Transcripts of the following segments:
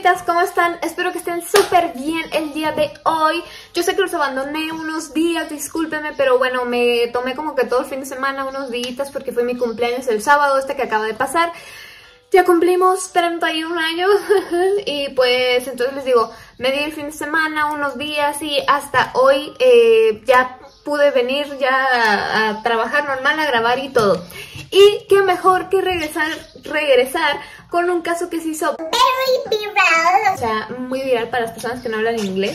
fantasmitas, ¿cómo están? Espero que estén súper bien el día de hoy. Yo sé que los abandoné unos días, discúlpenme, pero bueno, me tomé como que todo el fin de semana, unos días, porque fue mi cumpleaños el sábado, que acaba de pasar. Ya cumplimos 31 años y pues entonces les digo, me di el fin de semana, unos días y hasta hoy ya pude venir ya a trabajar normal, a grabar y todo. Y qué mejor que regresar con un caso que se hizo very viral. O sea, muy viral para las personas que no hablan inglés.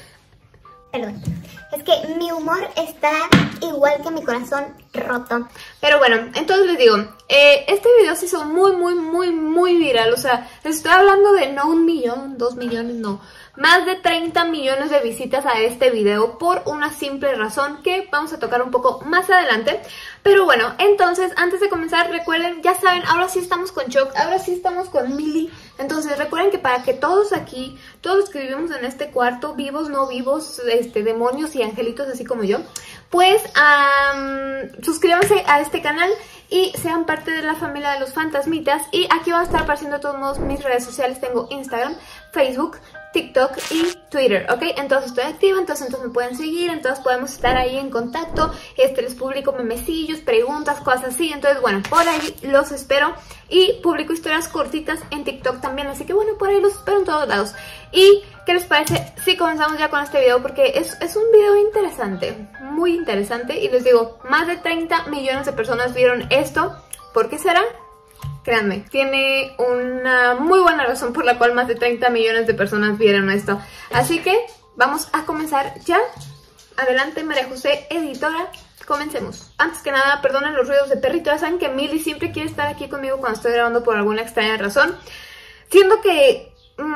Perdón, es que mi humor está igual que mi corazón roto. Pero bueno, entonces les digo, este video se hizo muy viral. O sea, les estoy hablando de no 1 millón, 2 millones, no. Más de 30 millones de visitas a este video por una simple razón que vamos a tocar un poco más adelante. Pero bueno, entonces antes de comenzar recuerden, ya saben, ahora sí estamos con Choc, ahora sí estamos con Mili. Entonces recuerden que para que todos aquí, todos los que vivimos en este cuarto, vivos, no vivos, demonios y angelitos así como yo, pues suscríbanse a este canal y sean parte de la familia de los fantasmitas. Y aquí van a estar apareciendo de todos modos mis redes sociales. Tengo Instagram, Facebook, TikTok y Twitter, ¿ok? Entonces estoy activa, entonces me pueden seguir, entonces podemos estar ahí en contacto. Les publico memecillos, preguntas, cosas así. Entonces bueno, por ahí los espero. Y publico historias cortitas en TikTok también, así que bueno, por ahí los espero en todos lados. ¿Y qué les parece si comenzamos ya con este video? Porque es un video interesante, muy interesante. Y les digo, más de 30 millones de personas vieron esto. ¿Por qué será? Créanme, tiene una muy buena razón por la cual más de 30 millones de personas vieron esto. Así que vamos a comenzar ya. Adelante, María José, editora. Comencemos. Antes que nada, perdonen los ruidos de perrito. Ya saben que Mili siempre quiere estar aquí conmigo cuando estoy grabando por alguna extraña razón. Siendo que,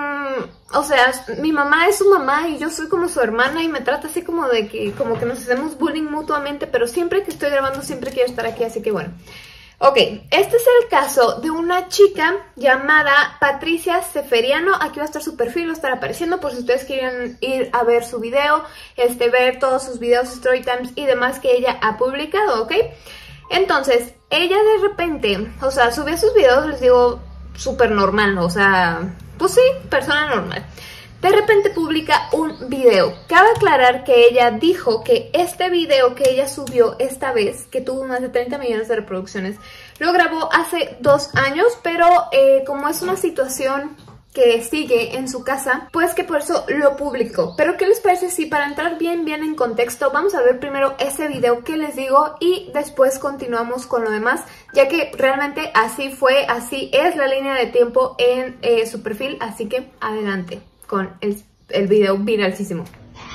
o sea, mi mamá es su mamá y yo soy como su hermana y me trata así como de que, como que nos hacemos bullying mutuamente, pero siempre que estoy grabando siempre quiero estar aquí, así que bueno. Ok, este es el caso de una chica llamada Patricia Seferiano. Aquí va a estar su perfil, va a estar apareciendo por si ustedes quieren ir a ver su video, ver todos sus videos, story times y demás que ella ha publicado, ¿ok? Entonces, ella de repente, o sea, subía sus videos, les digo, súper normal, o sea, pues sí, persona normal. De repente publica un video. Cabe aclarar que ella dijo que este video que ella subió esta vez, que tuvo más de 30 millones de reproducciones, lo grabó hace 2 años, pero como es una situación que sigue en su casa, pues que por eso lo publicó. Pero ¿qué les parece si para entrar bien en contexto vamos a ver primero ese video que les digo y después continuamos con lo demás, ya que realmente así fue, así es la línea de tiempo en su perfil, así que adelante con el video viralísimo.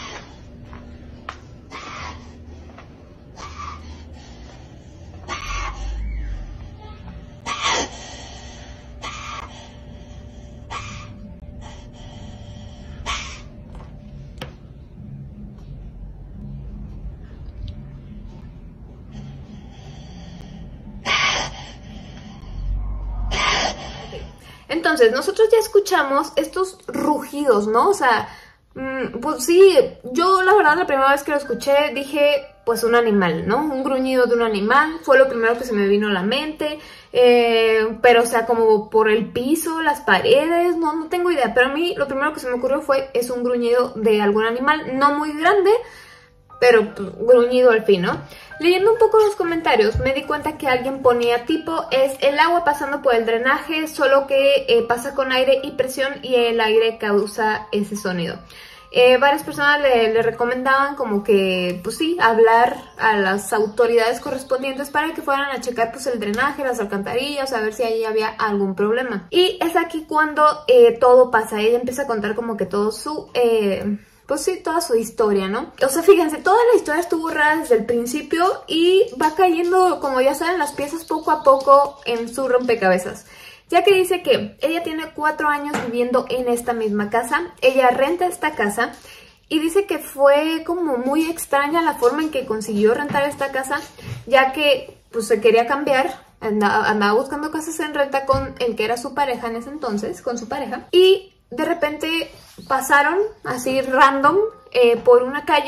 Entonces, nosotros ya escuchamos estos rugidos, ¿no? O sea, pues sí, yo la verdad la primera vez que lo escuché dije, pues un animal, ¿no? Un gruñido de un animal, fue lo primero que se me vino a la mente, pero o sea, como por el piso, las paredes, no tengo idea, pero a mí lo primero que se me ocurrió es un gruñido de algún animal, no muy grande, pero pues, gruñido al fin, ¿no? Leyendo un poco los comentarios me di cuenta que alguien ponía tipo, es el agua pasando por el drenaje, solo que pasa con aire y presión y el aire causa ese sonido. Varias personas le recomendaban como que, pues sí, hablar a las autoridades correspondientes para que fueran a checar pues el drenaje, las alcantarillas, a ver si ahí había algún problema. Y es aquí cuando todo pasa, ella empieza a contar como que todo su... pues sí, toda su historia, ¿no? O sea, fíjense, toda la historia estuvo rara desde el principio y va cayendo, como ya saben, las piezas poco a poco en su rompecabezas. Ya que dice que ella tiene 4 años viviendo en esta misma casa, ella renta esta casa y dice que fue como muy extraña la forma en que consiguió rentar esta casa, ya que pues se quería cambiar, andaba buscando casas en renta con el que era su pareja en ese entonces, con su pareja, y de repente pasaron así random por una calle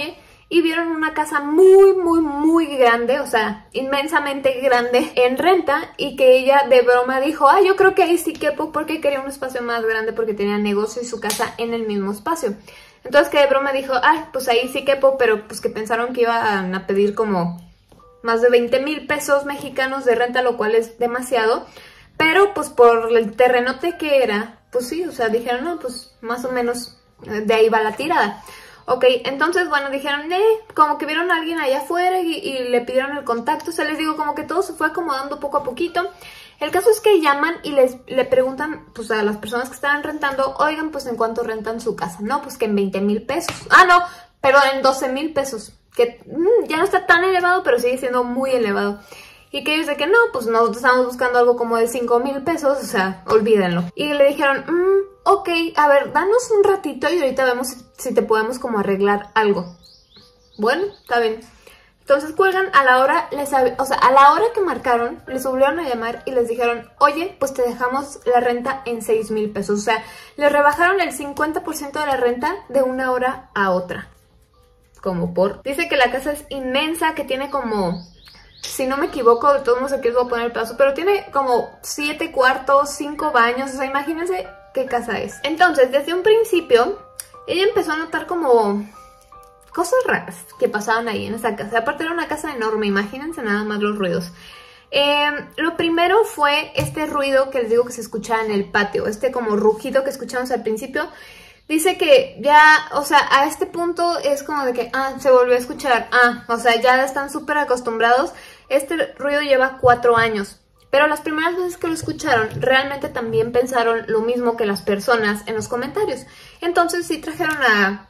y vieron una casa muy, muy, muy grande, o sea, inmensamente grande en renta, y que ella de broma dijo, ah, yo creo que ahí sí quepo, porque quería un espacio más grande porque tenía negocio y su casa en el mismo espacio. Entonces que de broma dijo, ah, pues ahí sí quepo, pero pues que pensaron que iban a pedir como más de 20,000 pesos mexicanos de renta, lo cual es demasiado, pero pues por el terrenote que era, pues sí, o sea, dijeron, no, pues más o menos de ahí va la tirada. Ok, entonces, bueno, dijeron, como que vieron a alguien allá afuera y le pidieron el contacto. O sea, les digo, como que todo se fue acomodando poco a poquito. El caso es que llaman y le preguntan, pues, a las personas que estaban rentando, oigan, pues, ¿en cuánto rentan su casa? No, pues, que en 20,000 pesos. Ah, no, pero en 12,000 pesos. Que ya no está tan elevado, pero sigue siendo muy elevado. Y que ellos de que no, pues nosotros estamos buscando algo como de 5,000 pesos, o sea, olvídenlo. Y le dijeron, ok, a ver, danos un ratito y ahorita vemos si te podemos como arreglar algo. Bueno, está bien. Entonces cuelgan, a la hora, a la hora que marcaron, les volvieron a llamar y les dijeron, oye, pues te dejamos la renta en 6,000 pesos. O sea, les rebajaron el 50% de la renta de una hora a otra. Como por... Dice que la casa es inmensa, que tiene como... Si no me equivoco, de todos modos aquí les voy a poner el paso, pero tiene como 7 cuartos, 5 baños, o sea, imagínense qué casa es. Entonces, desde un principio, ella empezó a notar como cosas raras que pasaban ahí en esa casa. Aparte era una casa enorme, imagínense nada más los ruidos. Lo primero fue este ruido que les digo que se escuchaba en el patio, este como rugido que escuchamos al principio. Dice que ya, o sea, a este punto es como de que, se volvió a escuchar, o sea, ya están súper acostumbrados. Este ruido lleva 4 años, pero las primeras veces que lo escucharon, realmente también pensaron lo mismo que las personas en los comentarios. Entonces sí trajeron a...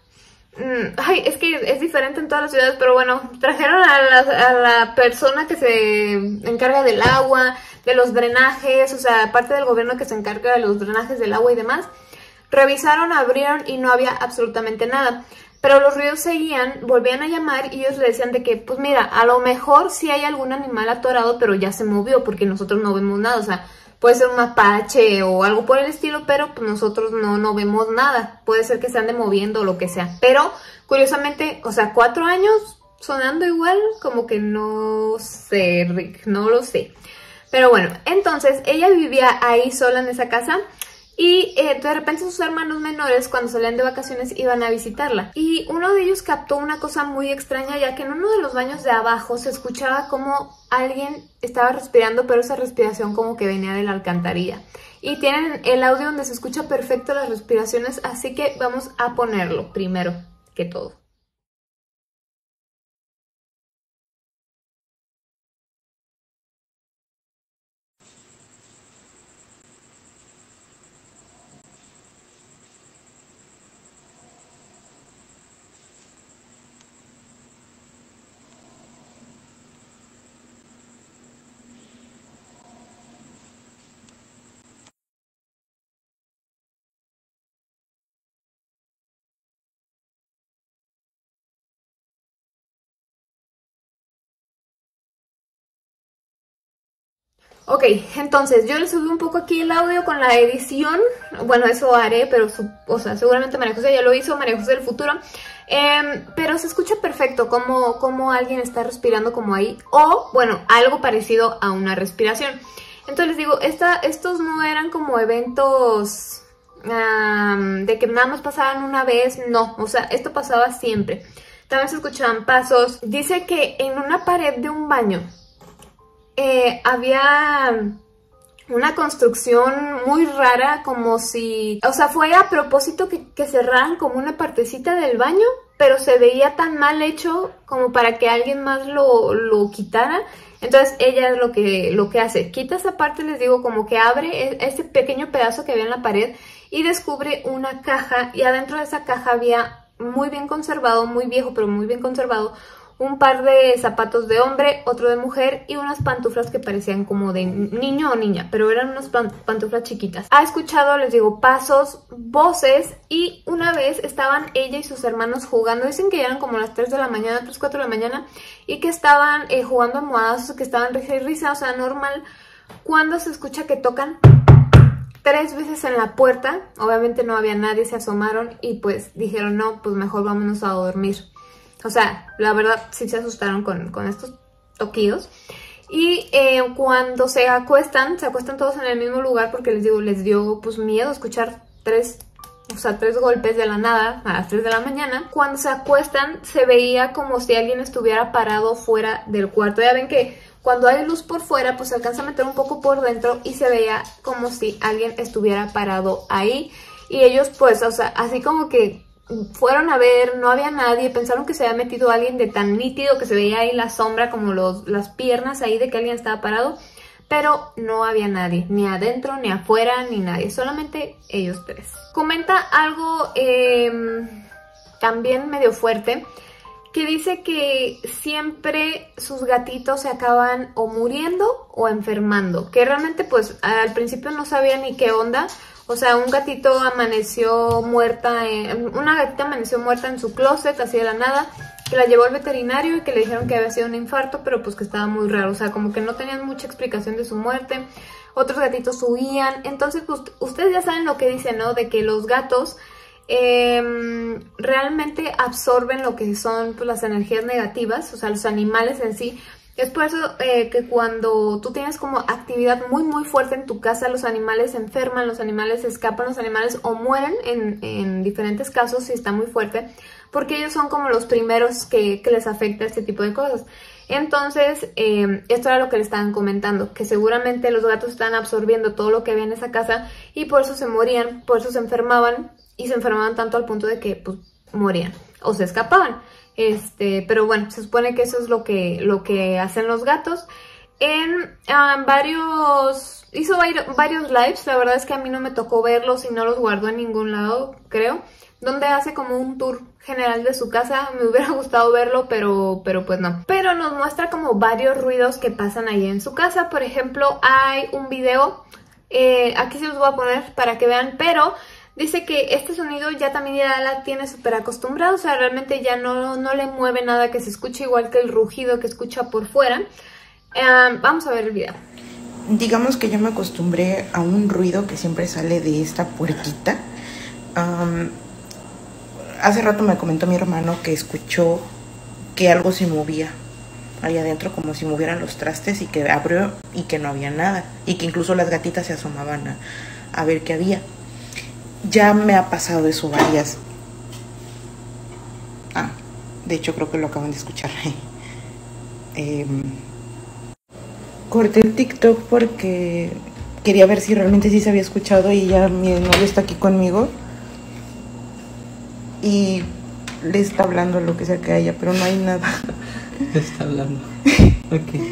es que es diferente en todas las ciudades, pero bueno, trajeron a la persona que se encarga del agua, de los drenajes, o sea, aparte del gobierno que se encarga de los drenajes del agua y demás. Revisaron, abrieron y no había absolutamente nada. Pero los ruidos seguían, volvían a llamar y ellos le decían de que, pues mira, a lo mejor sí hay algún animal atorado, pero ya se movió porque nosotros no vemos nada. O sea, puede ser un mapache o algo por el estilo, pero pues nosotros no vemos nada. Puede ser que se ande moviendo o lo que sea. Pero, curiosamente, o sea, 4 años sonando igual, como que no sé, Rick, no lo sé. Pero bueno, entonces ella vivía ahí sola en esa casa. Y de repente sus hermanos menores, cuando salían de vacaciones, iban a visitarla. Y uno de ellos captó una cosa muy extraña, ya que en uno de los baños de abajo se escuchaba como alguien estaba respirando, pero esa respiración como que venía de la alcantarilla. Y tienen el audio donde se escucha perfecto las respiraciones, así que vamos a ponerlo primero que todo. Ok, entonces yo le subí un poco aquí el audio con la edición. Bueno, eso haré, pero o sea, seguramente María José ya lo hizo, María José del futuro. Pero se escucha perfecto como alguien está respirando como ahí. O, bueno, algo parecido a una respiración. Entonces les digo, estos no eran como eventos de que nada más pasaban una vez. No, o sea, esto pasaba siempre. También se escuchaban pasos. Dice que en una pared de un baño había una construcción muy rara, como si... O sea, fue a propósito que cerraran como una partecita del baño, pero se veía tan mal hecho como para que alguien más lo quitara. Entonces ella es lo que hace. Quita esa parte, les digo, como que abre ese pequeño pedazo que había en la pared y descubre una caja. Y adentro de esa caja había, muy bien conservado, muy viejo, pero muy bien conservado, un par de zapatos de hombre, otro de mujer y unas pantuflas que parecían como de niño o niña, pero eran unas pantuflas chiquitas. Ha escuchado, les digo, pasos, voces, y una vez estaban ella y sus hermanos jugando. Dicen que ya eran como las 3 de la mañana, 3, 4 de la mañana, y que estaban jugando almohadas, que estaban risa y risa, o sea, normal, cuando se escucha que tocan 3 veces en la puerta. Obviamente no había nadie, se asomaron y pues dijeron, no, pues mejor vámonos a dormir. O sea, la verdad sí se asustaron con estos toquidos. Y cuando se acuestan todos en el mismo lugar porque les digo, les dio pues miedo escuchar tres golpes de la nada a las 3 de la mañana. Cuando se acuestan se veía como si alguien estuviera parado fuera del cuarto. Ya ven que cuando hay luz por fuera pues se alcanza a meter un poco por dentro y se veía como si alguien estuviera parado ahí. Y ellos pues, o sea, así como que fueron a ver, no había nadie, pensaron que se había metido alguien de tan nítido que se veía ahí la sombra, como las piernas ahí de que alguien estaba parado, pero no había nadie, ni adentro, ni afuera, ni nadie, solamente ellos tres. Comenta algo también medio fuerte, que dice que siempre sus gatitos se acaban o muriendo o enfermando, que realmente pues al principio no sabía ni qué onda. O sea, una gatita amaneció muerta en su closet, así de la nada, que la llevó al veterinario y que le dijeron que había sido un infarto, pero pues que estaba muy raro, o sea, como que no tenían mucha explicación de su muerte. Otros gatitos huían, entonces pues ustedes ya saben lo que dicen, ¿no? De que los gatos realmente absorben lo que son pues, las energías negativas, o sea, los animales en sí. Es por eso que cuando tú tienes como actividad muy muy fuerte en tu casa, los animales se enferman, los animales se escapan, los animales o mueren en diferentes casos si está muy fuerte, porque ellos son como los primeros que les afecta este tipo de cosas. Entonces, esto era lo que le estaban comentando, que seguramente los gatos están absorbiendo todo lo que había en esa casa y por eso se morían, por eso se enfermaban y se enfermaban tanto al punto de que pues, morían o se escapaban. Pero bueno, se supone que eso es lo que hacen los gatos. Hizo varios lives, la verdad es que a mí no me tocó verlos y no los guardó en ningún lado, creo, donde hace como un tour general de su casa. Me hubiera gustado verlo, pero pues no. Pero nos muestra como varios ruidos que pasan ahí en su casa. Por ejemplo, hay un video, aquí se los voy a poner para que vean, pero dice que este sonido ya la tiene súper acostumbrado, o sea, realmente ya no le mueve nada, que se escuche igual que el rugido que escucha por fuera. Vamos a ver el video. Digamos que yo me acostumbré a un ruido que siempre sale de esta puertita. Hace rato me comentó mi hermano que escuchó que algo se movía ahí adentro, como si movieran los trastes, y que abrió y que no había nada, y que incluso las gatitas se asomaban a ver qué había. Ya me ha pasado eso varias. De hecho creo que lo acaban de escuchar. Corté el TikTok porque quería ver si realmente sí se había escuchado, y ya mi novio está aquí conmigo y le está hablando lo que sea que haya, pero no hay nada. Le está hablando. Ok.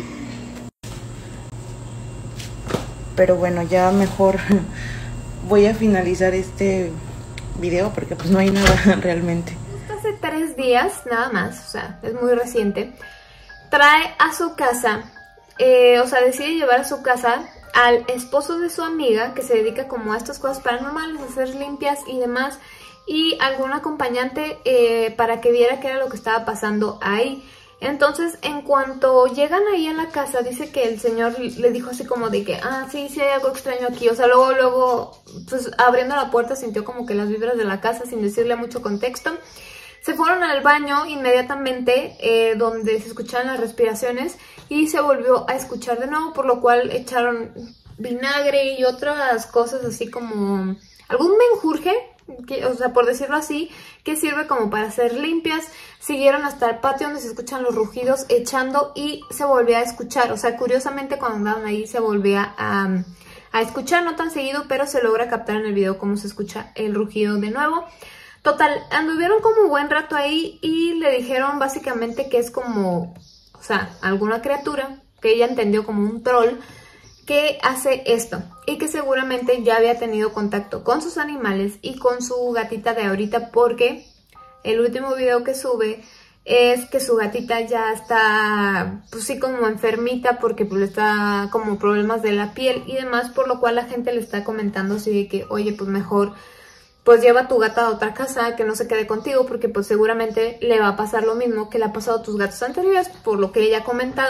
Pero bueno, ya mejor voy a finalizar este video porque pues no hay nada realmente. Hace 3 días, nada más, o sea, es muy reciente, trae a su casa, o sea, decide llevar a su casa al esposo de su amiga, que se dedica como a estas cosas paranormales, a hacer limpias y demás, y algún acompañante para que viera qué era lo que estaba pasando ahí. Entonces, en cuanto llegan ahí a la casa, dice que el señor le dijo así como de que, sí hay algo extraño aquí. O sea, luego, pues abriendo la puerta sintió como que las vibras de la casa sin decirle mucho contexto. Se fueron al baño inmediatamente, donde se escuchaban las respiraciones, y se volvió a escuchar de nuevo, por lo cual echaron vinagre y otras cosas así como algún menjurje, o sea, por decirlo así, que sirve como para hacer limpias. Siguieron hasta el patio donde se escuchan los rugidos, echando, y se volvía a escuchar. O sea, curiosamente cuando andaban ahí se volvía a escuchar, no tan seguido, pero se logra captar en el video cómo se escucha el rugido de nuevo. Total, anduvieron como un buen rato ahí y le dijeron básicamente que es como, o sea, alguna criatura que ella entendió como un troll que hace esto, y que seguramente ya había tenido contacto con sus animales y con su gatita de ahorita, porque el último video que sube es que su gatita ya está, pues sí, como enfermita, porque pues está como problemas de la piel y demás, por lo cual la gente le está comentando así de que, oye, pues mejor pues lleva a tu gata a otra casa, que no se quede contigo, porque pues seguramente le va a pasar lo mismo que le ha pasado a tus gatos anteriores, por lo que ella ha comentado,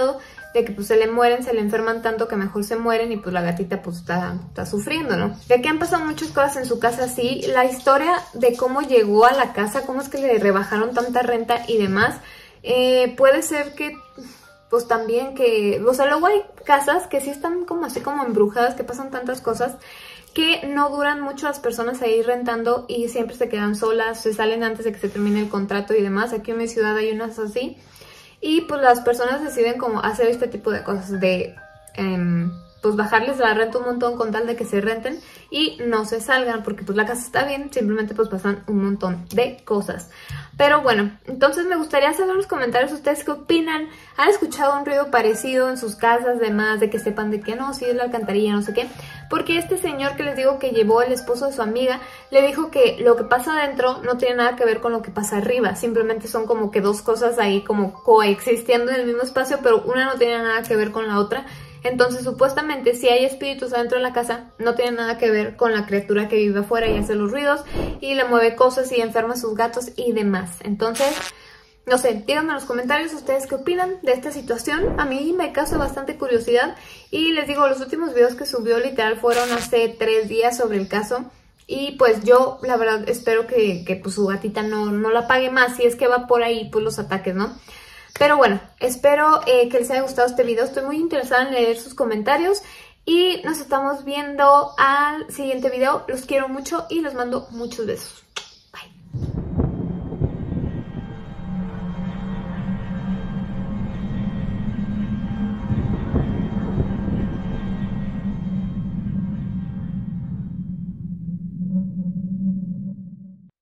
de que pues se le mueren, se le enferman tanto que mejor se mueren y pues la gatita pues está sufriendo, ¿no? Ya que han pasado muchas cosas en su casa así, la historia de cómo llegó a la casa, cómo es que le rebajaron tanta renta y demás, puede ser que pues también que, o sea, luego hay casas que sí están como así como embrujadas, que pasan tantas cosas que no duran mucho las personas ahí rentando y siempre se quedan solas, se salen antes de que se termine el contrato y demás. Aquí en mi ciudad hay unas así y pues las personas deciden como hacer este tipo de cosas de pues bajarles la renta un montón con tal de que se renten y no se salgan, porque pues la casa está bien, simplemente pues pasan un montón de cosas. Pero bueno, entonces me gustaría saber en los comentarios ustedes qué opinan. ¿Han escuchado un ruido parecido en sus casas, demás de que sepan de que no, si es la alcantarilla, no sé qué? Porque este señor que les digo que llevó el esposo de su amiga, le dijo que lo que pasa adentro no tiene nada que ver con lo que pasa arriba, simplemente son como que dos cosas ahí como coexistiendo en el mismo espacio, pero una no tiene nada que ver con la otra. Entonces, supuestamente, si hay espíritus adentro de la casa, no tiene nada que ver con la criatura que vive afuera y hace los ruidos y le mueve cosas y enferma a sus gatos y demás. Entonces, no sé, díganme en los comentarios ustedes qué opinan de esta situación. A mí me causa bastante curiosidad y les digo, los últimos videos que subió literal fueron hace 3 días sobre el caso. Y pues yo, la verdad, espero que pues, su gatita no la pague más, si es que va por ahí pues los ataques, ¿no? Pero bueno, espero que les haya gustado este video. Estoy muy interesada en leer sus comentarios. Y nos estamos viendo al siguiente video. Los quiero mucho y les mando muchos besos.